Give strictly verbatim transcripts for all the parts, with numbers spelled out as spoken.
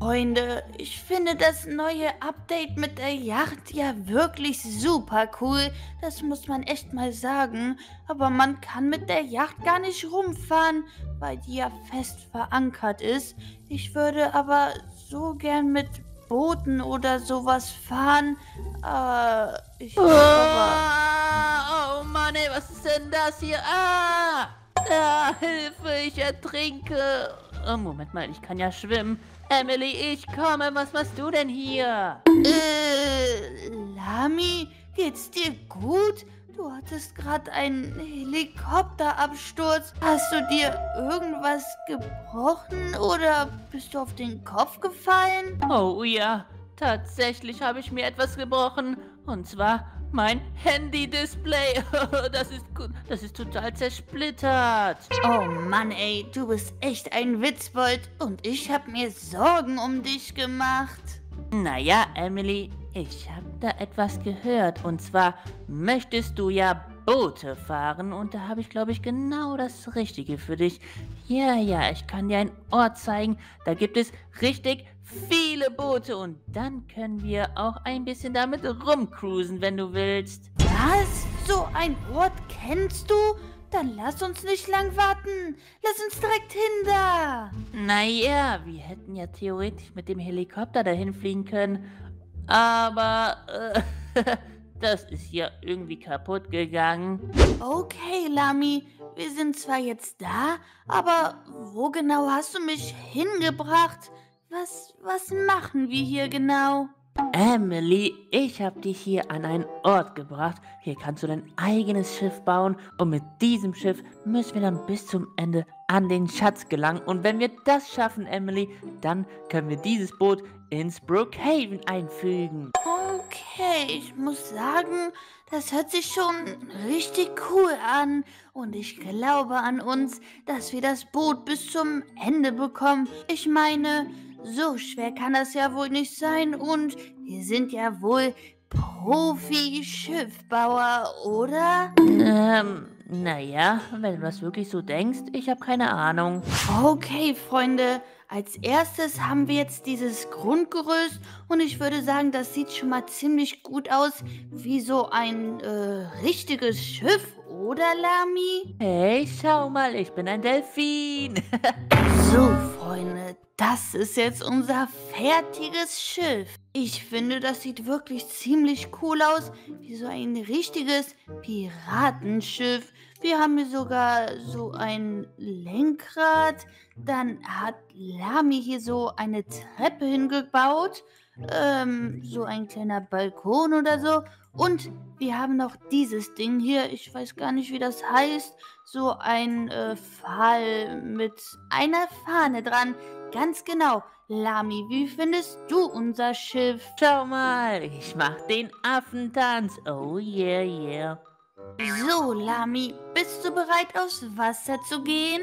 Freunde, ich finde das neue Update mit der Yacht ja wirklich super cool. Das muss man echt mal sagen. Aber man kann mit der Yacht gar nicht rumfahren, weil die ja fest verankert ist. Ich würde aber so gern mit Booten oder sowas fahren. Äh, ich glaube aber... Ah, oh Mann, ey, was ist denn das hier? Ah! Ah, Hilfe, ich ertrinke. Oh, Moment mal, ich kann ja schwimmen. Emily, ich komme. Was machst du denn hier? Äh, Lami, geht's dir gut? Du hattest gerade einen Helikopterabsturz. Hast du dir irgendwas gebrochen oder bist du auf den Kopf gefallen? Oh ja, tatsächlich habe ich mir etwas gebrochen. Und zwar mein Handy-Display. Das ist gut. Das ist total zersplittert. Oh Mann, ey, du bist echt ein Witzbold und ich hab mir Sorgen um dich gemacht. Naja, Emily, ich habe da etwas gehört. Und zwar möchtest du ja Boote fahren. Und da habe ich, glaube ich, genau das Richtige für dich. Ja, ja, ich kann dir einen Ort zeigen. Da gibt es richtig viele Boote. Und dann können wir auch ein bisschen damit rumcruisen, wenn du willst. Was? So ein Ort kennst du? Dann lass uns nicht lang warten. Lass uns direkt hin da. Naja, wir hätten ja theoretisch mit dem Helikopter dahin fliegen können. Aber äh, das ist ja irgendwie kaputt gegangen. Okay, Lami, wir sind zwar jetzt da, aber wo genau hast du mich hingebracht? Was, was machen wir hier genau? Emily, ich habe dich hier an einen Ort gebracht. Hier kannst du dein eigenes Schiff bauen. Und mit diesem Schiff müssen wir dann bis zum Ende an den Schatz gelangen. Und wenn wir das schaffen, Emily, dann können wir dieses Boot ins Brookhaven einfügen. Okay, ich muss sagen, das hört sich schon richtig cool an. Und ich glaube an uns, dass wir das Boot bis zum Ende bekommen. Ich meine, so schwer kann das ja wohl nicht sein. Und wir sind ja wohl Profi-Schiffbauer, oder? Ähm, naja, wenn du das wirklich so denkst, ich habe keine Ahnung. Okay, Freunde, als erstes haben wir jetzt dieses Grundgerüst und ich würde sagen, das sieht schon mal ziemlich gut aus, wie so ein äh, richtiges Schiff, oder Lami? Hey, schau mal, ich bin ein Delfin. So, Freunde, das ist jetzt unser fertiges Schiff. Ich finde, das sieht wirklich ziemlich cool aus, wie so ein richtiges Piratenschiff. Wir haben hier sogar so ein Lenkrad. Dann hat Lami hier so eine Treppe hingebaut. Ähm, so ein kleiner Balkon oder so. Und wir haben noch dieses Ding hier. Ich weiß gar nicht, wie das heißt. So ein äh, Pfahl mit einer Fahne dran. Ganz genau. Lami, wie findest du unser Schiff? Schau mal, ich mach den Affentanz. Oh yeah, yeah. So, Lami, bist du bereit, aufs Wasser zu gehen?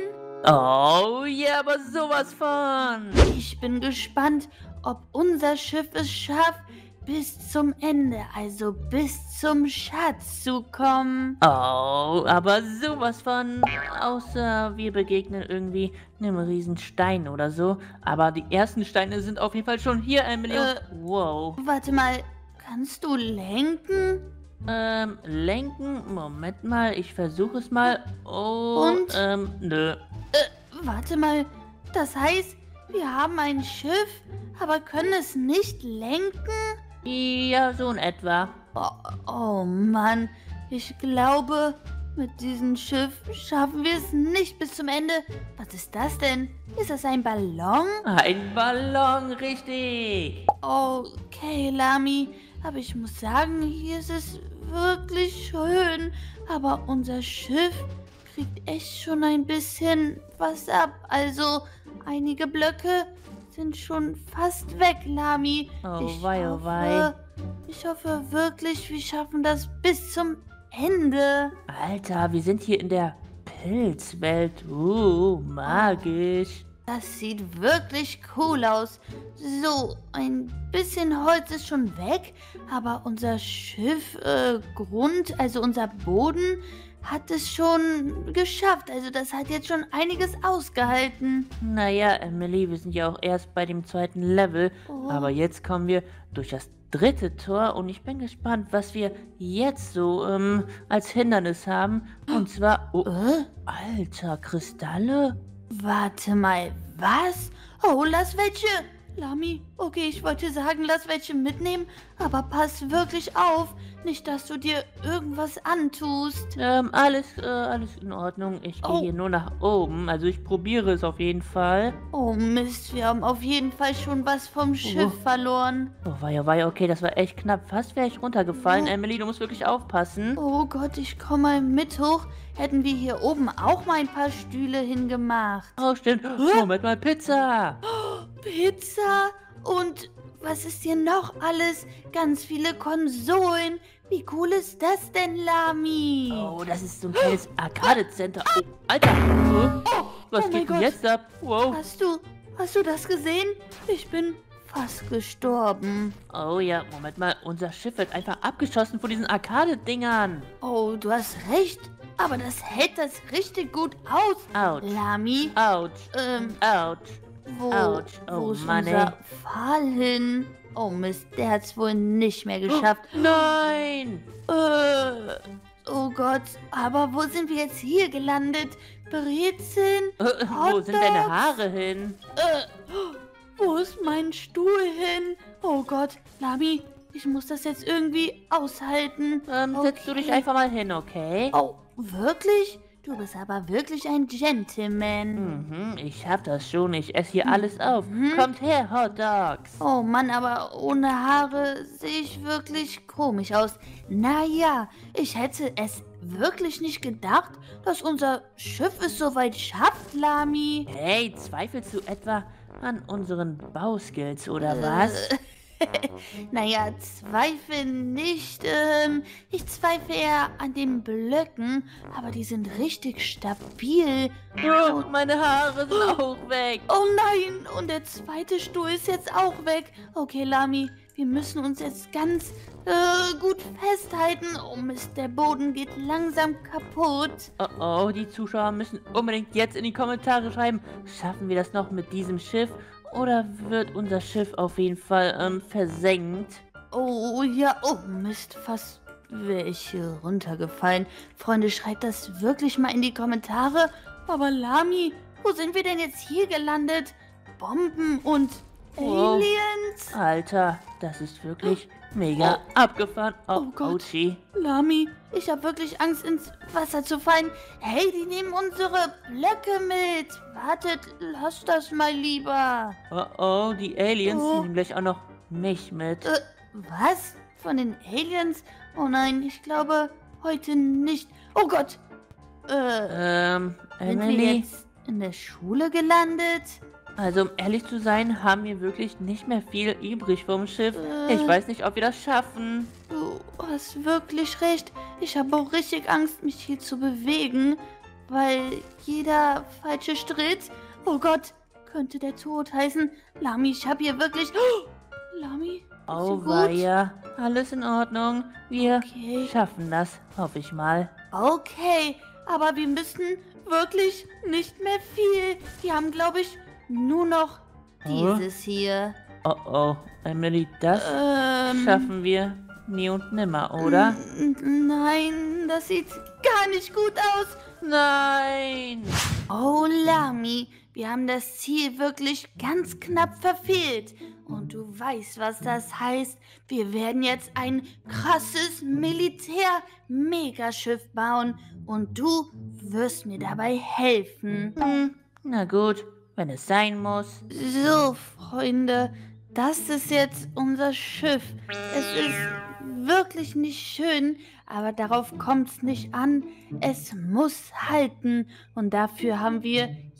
Oh yeah, aber sowas von. Ich bin gespannt, ob unser Schiff es schafft, bis zum Ende, also bis zum Schatz zu kommen. Oh, aber sowas von. Außer wir begegnen irgendwie einem riesen Stein oder so. Aber die ersten Steine sind auf jeden Fall schon hier, Emily. Äh, Wow. Warte mal, kannst du lenken? Ähm, lenken? Moment mal, ich versuche es mal. Oh, Und? ähm, nö. Warte mal, das heißt, wir haben ein Schiff, aber können es nicht lenken? Ja, so in etwa. Oh, oh Mann, ich glaube, mit diesem Schiff schaffen wir es nicht bis zum Ende. Was ist das denn? Ist das ein Ballon? Ein Ballon, richtig. Okay, Lami, aber ich muss sagen, hier ist es wirklich schön. Aber unser Schiff kriegt echt schon ein bisschen was ab. Also, einige Blöcke sind schon fast weg, Lami. Oh ich wei, oh hoffe, wei. Ich hoffe wirklich, wir schaffen das bis zum Ende. Alter, wir sind hier in der Pilzwelt. Uh, magisch. Das sieht wirklich cool aus. So, ein bisschen Holz ist schon weg, aber unser Schiff, äh, Grund, also unser Boden, hat es schon geschafft. Also das hat jetzt schon einiges ausgehalten. Naja, Emily, wir sind ja auch erst bei dem zweiten Level, Oh. aber jetzt kommen wir durch das dritte Tor und ich bin gespannt, was wir jetzt so ähm, als Hindernis haben. Und zwar, oh, Äh? alter, Kristalle? Warte mal, was? Oh, lass welche. Lami, okay, ich wollte sagen, lass welche mitnehmen, aber pass wirklich auf, nicht, dass du dir irgendwas antust. Ähm, alles, äh, alles in Ordnung. Ich gehe Oh. hier nur nach oben, also ich probiere es auf jeden Fall. Oh Mist, wir haben auf jeden Fall schon was vom Schiff Oh. verloren. Oh, weia, weia, okay, das war echt knapp. Fast wäre ich runtergefallen. Oh. Emily, du musst wirklich aufpassen. Oh Gott, ich komme mal mit hoch. Hätten wir hier oben auch mal ein paar Stühle hingemacht. Oh, stimmt. Moment mal, Pizza. Pizza und was ist hier noch alles? Ganz viele Konsolen. Wie cool ist das denn, Lami? Oh, das ist so ein kleines Arcade-Center. Oh, Alter. Oh, was oh mein geht denn Gott. jetzt ab? Wow. Hast du, hast du das gesehen? Ich bin fast gestorben. Oh ja, Moment mal. Unser Schiff wird einfach abgeschossen von diesen Arcade-Dingern. Oh, du hast recht. Aber das hält das richtig gut aus. Autsch. Lami, Autsch. ähm, Autsch. wo, Autsch. Oh, wo ist Mann, unser ey. Pfahl hin? Oh Mist, der hat es wohl nicht mehr geschafft. Nein. Äh, oh Gott, aber wo sind wir jetzt hier gelandet? Brezeln? Äh, wo sind deine Hotdogs? Haare hin? Äh, wo ist mein Stuhl hin? Oh Gott, Lami, ich muss das jetzt irgendwie aushalten. Ähm, setzt du dich Okay. einfach mal hin, okay? Oh, wirklich? Du bist aber wirklich ein Gentleman. Mhm, ich hab das schon. Ich esse hier alles auf. Kommt her, Hot Dogs. Oh Mann, aber ohne Haare sehe ich wirklich komisch aus. Naja, ich hätte es wirklich nicht gedacht, dass unser Schiff es so weit schafft, Lami. Hey, zweifelst du etwa an unseren Bauskills oder was? Naja, zweifel nicht. Ähm, ich zweifle eher an den Blöcken, aber die sind richtig stabil. Oh, meine Haare sind auch weg. Oh nein, und der zweite Stuhl ist jetzt auch weg. Okay, Lami, wir müssen uns jetzt ganz äh, gut festhalten. Oh Mist, der Boden geht langsam kaputt. Oh, oh, die Zuschauer müssen unbedingt jetzt in die Kommentare schreiben. Schaffen wir das noch mit diesem Schiff? Oder wird unser Schiff auf jeden Fall ähm, versenkt? Oh ja, oh Mist, fast wäre ich hier runtergefallen. Freunde, schreibt das wirklich mal in die Kommentare. Aber Lami, wo sind wir denn jetzt hier gelandet? Bomben und Wow. Aliens? Alter, das ist wirklich mega abgefahren. Oh, Oh Gott. Ouchie. Lami, ich habe wirklich Angst, ins Wasser zu fallen. Hey, die nehmen unsere Blöcke mit. Wartet, lass das mal lieber. Oh, oh, die Aliens Oh. die nehmen gleich auch noch mich mit. Äh, was? Von den Aliens? Oh nein, ich glaube heute nicht. Oh Gott. Äh, Ähm, sind wir Emily, jetzt in der Schule gelandet? also um ehrlich zu sein, haben wir wirklich nicht mehr viel übrig vom Schiff. Äh. Ich weiß nicht, ob wir das schaffen. Du hast wirklich recht. Ich habe auch richtig Angst, mich hier zu bewegen, weil jeder falsche Schritt, oh Gott, könnte der Tod heißen. Lami, ich habe hier wirklich... Oh, Lami, Oh, gut? weia. Alles in Ordnung. Wir Okay. schaffen das, hoffe ich mal. Okay, aber wir müssen wirklich nicht mehr viel. Wir haben, glaube ich, nur noch Oh. dieses hier. Oh, oh. Emily, das Ähm... schaffen wir nie und nimmer, oder? n- Nein, das sieht gar nicht gut aus. Nein! Oh, Lami, wir haben das Ziel wirklich ganz knapp verfehlt. Und du weißt, was das heißt. Wir werden jetzt ein krasses Militär-Megaschiff bauen. Und du wirst mir dabei helfen. Hm, na gut, wenn es sein muss. So, Freunde, das ist jetzt unser Schiff. Es ist wirklich nicht schön, aber darauf kommt es nicht an. Es muss halten und dafür haben wir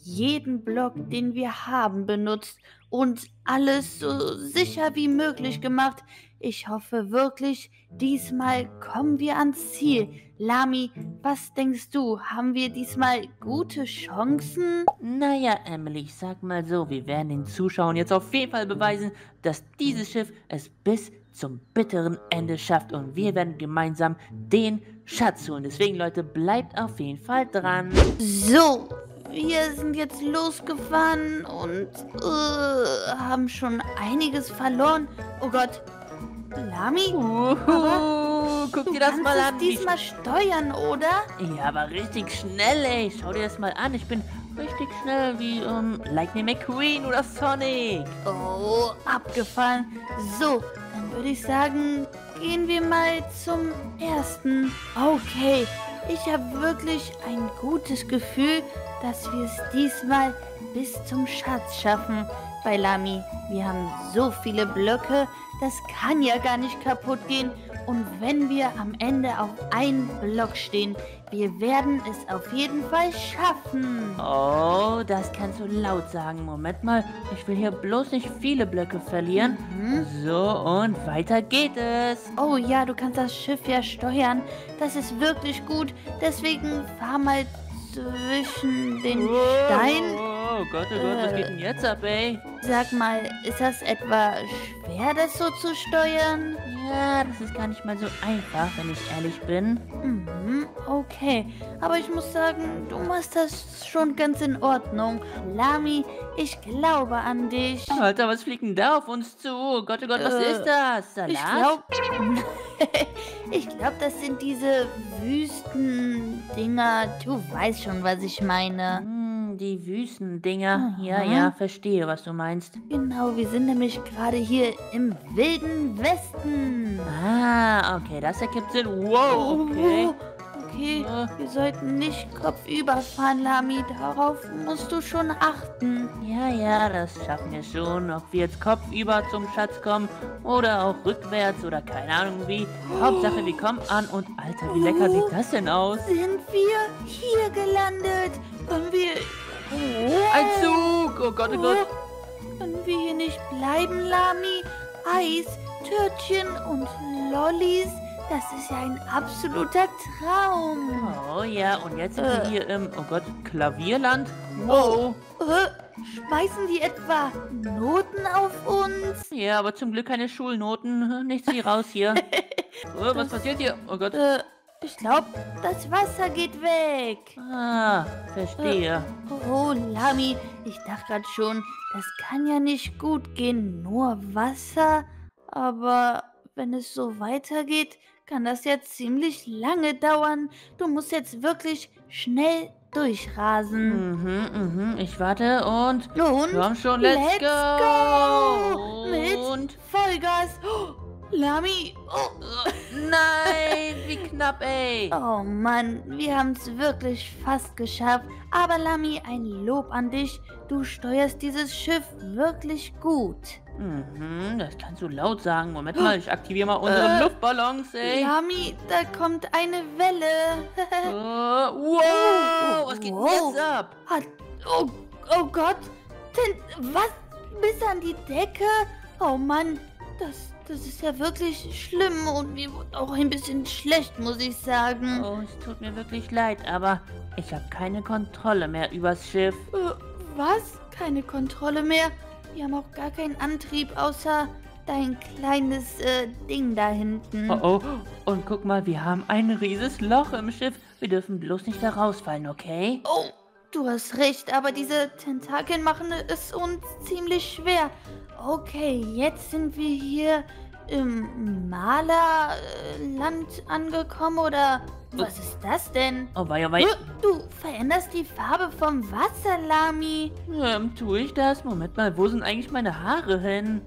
jeden Block, den wir haben, benutzt und alles so sicher wie möglich gemacht. Ich hoffe wirklich, diesmal kommen wir ans Ziel. Lami, was denkst du? Haben wir diesmal gute Chancen? Naja, Emily, ich sag mal so, wir werden den Zuschauern jetzt auf jeden Fall beweisen, dass dieses Schiff es bis zum bitteren Ende schafft und wir werden gemeinsam den Schatz holen. Deswegen, Leute, bleibt auf jeden Fall dran. So, wir sind jetzt losgefahren und äh, haben schon einiges verloren. Oh Gott, Lami? Uhu, guck dir das mal an. Du kannst es diesmal steuern, oder? Ja, aber richtig schnell, ey. Schau dir das mal an. Ich bin richtig schnell wie ähm, Lightning McQueen oder Sonic. Oh, abgefahren. So, dann würde ich sagen, gehen wir mal zum ersten. Okay, ich habe wirklich ein gutes Gefühl, dass wir es diesmal bis zum Schatz schaffen. Bei Lami, wir haben so viele Blöcke, das kann ja gar nicht kaputt gehen. Und wenn wir am Ende auf einen Block stehen, wir werden es auf jeden Fall schaffen. Oh, das kannst du laut sagen. Moment mal, ich will hier bloß nicht viele Blöcke verlieren. Mhm. So, und weiter geht es. Oh ja, du kannst das Schiff ja steuern. Das ist wirklich gut. Deswegen fahr mal zwischen den Oh, Steinen. oh Gott, oh Gott, was Äh. geht denn jetzt ab, ey? Sag mal, ist das etwa schwer, das so zu steuern? Ja, das ist gar nicht mal so einfach, wenn ich ehrlich bin. Mhm, okay. Aber ich muss sagen, du machst das schon ganz in Ordnung. Lami, ich glaube an dich. Alter, was fliegt denn da auf uns zu? Oh Gott, oh Gott, was Äh, ist das? Salat? Ich glaube, ich glaube, das sind diese Wüstendinger. Du weißt schon, was ich meine. Hm, die Wüstendinger. Ja, Aha. ja, verstehe, was du meinst. Genau, wir sind nämlich gerade hier im Wilden Westen. Ah, okay, das ergibt Sinn. Wow, okay. Oh, okay, Äh. wir sollten nicht kopfüber fahren, Lami. Darauf musst du schon achten. Ja, ja, das schaffen wir schon. Ob wir jetzt kopfüber zum Schatz kommen oder auch rückwärts oder keine Ahnung wie. Hauptsache, wir kommen an und Alter, wie lecker sieht das denn aus? Sind wir hier gelandet? Können wir... Ein Zug! Oh Gott, oh Gott. Können wir hier nicht bleiben, Lami? Eis, Törtchen und Lollis, das ist ja ein absoluter Traum. Oh ja, und jetzt sind wir Äh. hier im, oh Gott, Klavierland. Wow. Äh, schmeißen die etwa Noten auf uns? Ja, aber zum Glück keine Schulnoten. Nichts wie raus hier. Oh, was passiert hier? Oh Gott. Äh, ich glaube, das Wasser geht weg. Ah, verstehe. Oh, Lami, ich dachte gerade schon, das kann ja nicht gut gehen, nur Wasser. Aber wenn es so weitergeht, kann das ja ziemlich lange dauern. Du musst jetzt wirklich schnell durchrasen. Mhm, mhm, ich warte und... Und Komm schon, let's, let's go! go! Mit Und... Vollgas. Oh, Lami. Oh. Nein, wie knapp, ey. Oh Mann, wir haben es wirklich fast geschafft. Aber Lami, ein Lob an dich. Du steuerst dieses Schiff wirklich gut. Mhm, das kannst du laut sagen. Moment mal, ich aktiviere mal unsere Äh, Luftballons, ey. Lami, da kommt eine Welle. Oh, wow, was geht denn Wow. jetzt ab? Hat, oh, oh Gott. Denn, was? Bis an die Decke? Oh Mann, das, das ist ja wirklich schlimm und mir wird auch ein bisschen schlecht, muss ich sagen. Oh, es tut mir wirklich leid, aber ich habe keine Kontrolle mehr übers Schiff. Äh, was? Keine Kontrolle mehr? Wir haben auch gar keinen Antrieb, außer dein kleines äh, Ding da hinten. Oh, oh, und guck mal, wir haben ein riesiges Loch im Schiff. Wir dürfen bloß nicht da rausfallen, okay? Oh, du hast recht, aber diese Tentakel machen es uns ziemlich schwer. Okay, jetzt sind wir hier im Malerland angekommen, oder was ist das denn? Oh, wei, oh, wei. Äh, Du veränderst die Farbe vom Wasser, Lami. Ähm, tue ich das? Moment mal, wo sind eigentlich meine Haare hin?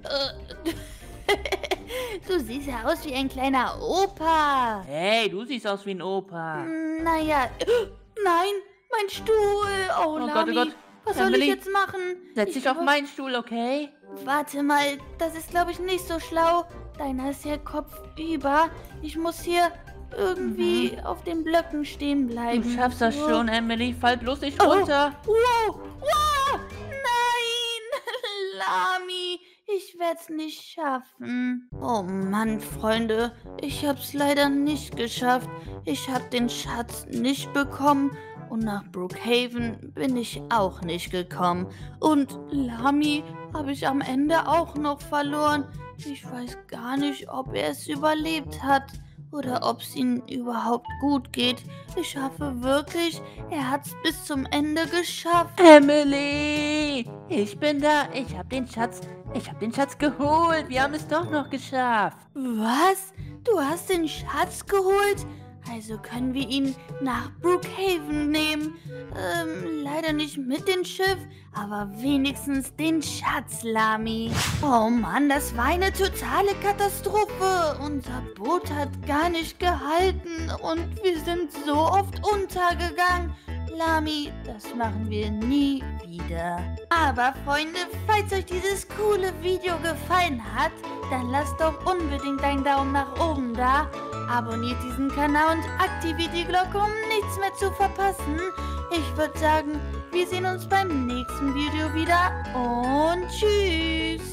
Du siehst ja aus wie ein kleiner Opa. Hey, du siehst aus wie ein Opa. Naja, nein, mein Stuhl. Oh, Oh Gott, Lami, oh Gott. was soll Emily, ich jetzt machen? Setz Ich dich auf glaub- meinen Stuhl, okay? Warte mal, das ist, glaube ich, nicht so schlau. Deiner ist ja kopfüber. Ich muss hier irgendwie auf den Blöcken stehen bleiben. Du schaffst das Oh. schon, Emily. Fall bloß nicht Oh. runter. Wow, wow, Lami, ich werd's nicht schaffen. Oh Mann, Freunde, ich hab's leider nicht geschafft. Ich hab den Schatz nicht bekommen und nach Brookhaven bin ich auch nicht gekommen. Und Lami habe ich am Ende auch noch verloren. Ich weiß gar nicht, ob er es überlebt hat oder ob es ihm überhaupt gut geht. Ich hoffe wirklich, er hat es bis zum Ende geschafft. Emily, ich bin da. Ich habe den Schatz, ich habe den Schatz geholt. Wir haben es doch noch geschafft. Was? Du hast den Schatz geholt? Also können wir ihn nach Brookhaven nehmen. Ähm, leider nicht mit dem Schiff, aber wenigstens den Schatz, Lami. Oh Mann, das war eine totale Katastrophe. Unser Boot hat gar nicht gehalten und wir sind so oft untergegangen. Lami, das machen wir nie wieder. Aber Freunde, falls euch dieses coole Video gefallen hat, dann lasst doch unbedingt einen Daumen nach oben da. Abonniert diesen Kanal und aktiviert die Glocke, um nichts mehr zu verpassen. Ich würde sagen, wir sehen uns beim nächsten Video wieder und tschüss.